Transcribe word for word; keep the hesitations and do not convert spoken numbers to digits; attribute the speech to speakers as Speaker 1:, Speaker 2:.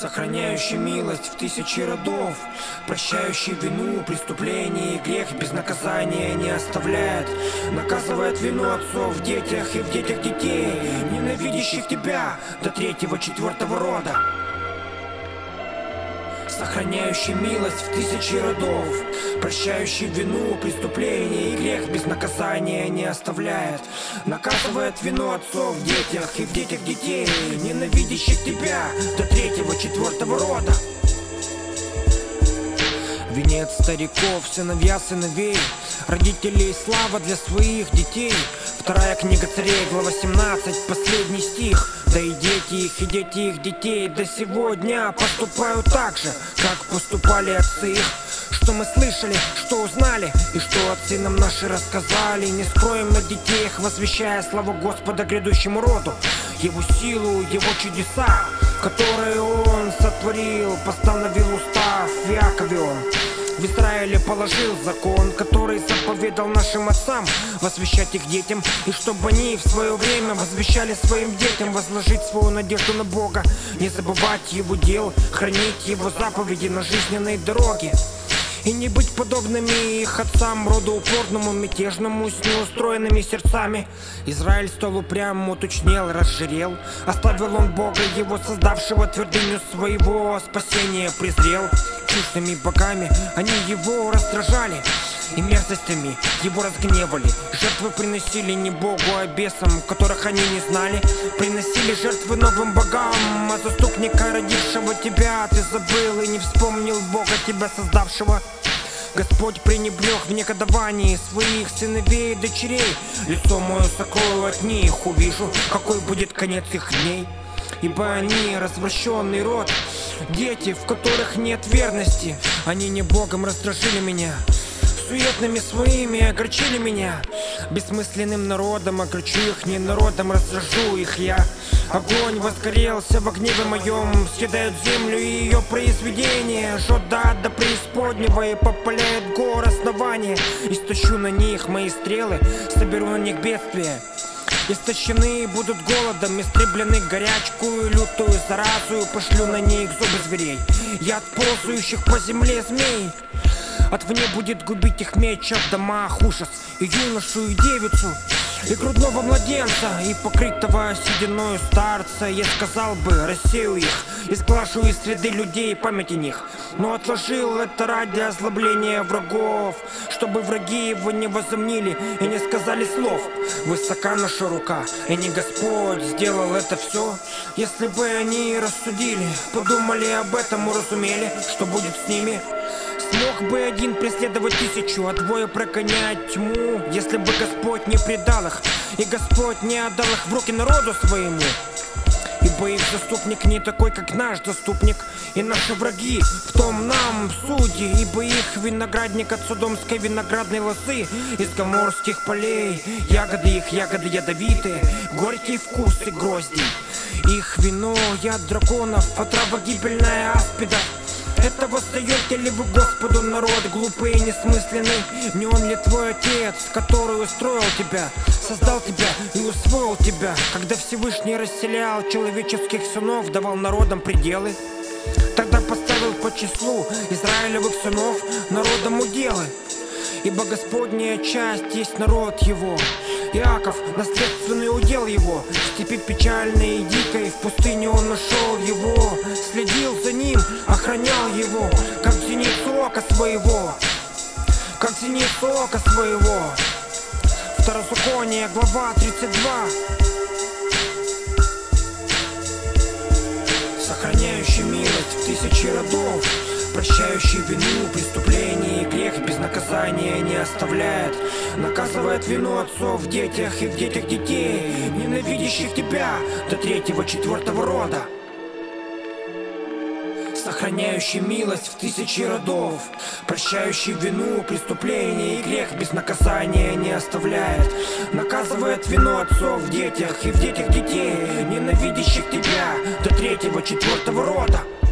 Speaker 1: сохраняющий милость в тысячи родов, прощающий вину, преступление и грех, без наказания не оставляет, наказывает вину отцов в детях и в детях детей, ненавидящих тебя до третьего, четвертого рода. Сохраняющий милость в тысячи родов, прощающий вину, преступление и грех, без наказания не оставляет, наказывает вину отцов в детях и в детях детей, ненавидящих тебя до третьего, четвертого рода. Венец стариков, сыновья сыновей, родителей слава для своих детей. Вторая книга Царей, глава семнадцать, последний стих. Да и дети их, и дети их детей до сего дня поступают так же, как поступали отцы их. Что мы слышали, что узнали, и что отцы нам наши рассказали, не скроем на детей их, возвещая славу Господа грядущему роду, Его силу, Его чудеса, которые Он сотворил, постановил устав в Иакове Он. В Израиле положил закон, который заповедал нашим отцам возвещать их детям, и чтобы они в свое время возвещали своим детям возложить свою надежду на Бога, не забывать Его дел, хранить Его заповеди на жизненной дороге, и не быть подобными их отцам, роду упорному, мятежному, с неустроенными сердцами. Израиль стал упрямым, уточнел, разжирел, оставил он Бога, Его создавшего, твердыню своего спасения презрел. Чуждыми богами они Его раздражали, и мерзостями Его разгневали. Жертвы приносили не Богу, а бесам, которых они не знали. Приносили жертвы новым богам, а заступника, родившего тебя, ты забыл и не вспомнил Бога, тебя создавшего. Господь пренебрег в негодовании своих сыновей и дочерей. Лицо мое сокрою от них, увижу, какой будет конец их дней. Ибо они развращенный род, дети, в которых нет верности. Они не Богом раздражили меня, суетными своими огорчили меня. Бессмысленным народом огорчу их, не народом раздражу их я. Огонь возгорелся в гневе моем, съедает землю и ее произведение, жжет до ада преисподнего и попаляет гор основания. Истощу на них мои стрелы, соберу на них бедствие. Истощены будут голодом, истреблены горячкую, лютую заразу, пошлю на них зубы зверей, яд ползающих по земле змей. Отвне будет губить их меча в домах ужас, и юношу, и девицу, и грудного младенца, и покрытого сединою старца. Я сказал бы, рассею их, и сглажу из среды людей память о них, но отложил это ради озлобления врагов, чтобы враги его не возомнили и не сказали слов. Высока наша рука, и не Господь сделал это все. Если бы они рассудили, подумали об этом, уразумели, что будет с ними. Смог бы один преследовать тысячу, а двое прогонять тьму, если бы Господь не предал их, и Господь не отдал их в руки народу своему. Ибо их заступник не такой, как наш заступник, и наши враги в том нам судьи. Ибо их виноградник от содомской виноградной лозы, из гоморских полей, ягоды их ягоды ядовитые, горький вкус и грозди. Их вино яд драконов, отрава гибельная аспидов. Это воздаете ли вы Господу, народ глупый и несмысленный? Не Он ли твой Отец, который устроил тебя, создал тебя и усвоил тебя, когда Всевышний расселял человеческих сынов, давал народам пределы? Тогда поставил по числу Израилевых сынов народом уделы. Ибо Господняя часть есть народ Его, Иаков, наследственный удел Его. В степи печальной и дикой, в пустыне Он нашел Его, следил за Ним, охранял Его, как зеницу ока своего, как зеницу ока своего. Второзаконие, глава тридцать два. Сохраняющий милость в тысячи родов, прощающий вину, преступление и грех, без наказания не оставляет, наказывает вину отцов в детях и в детях детей, ненавидящих тебя до третьего, четвертого рода. Сохраняющий милость в тысячи родов, прощающий вину, преступление и грех, без наказания не оставляет, наказывает вину отцов в детях и в детях детей, ненавидящих тебя до третьего, четвертого рода.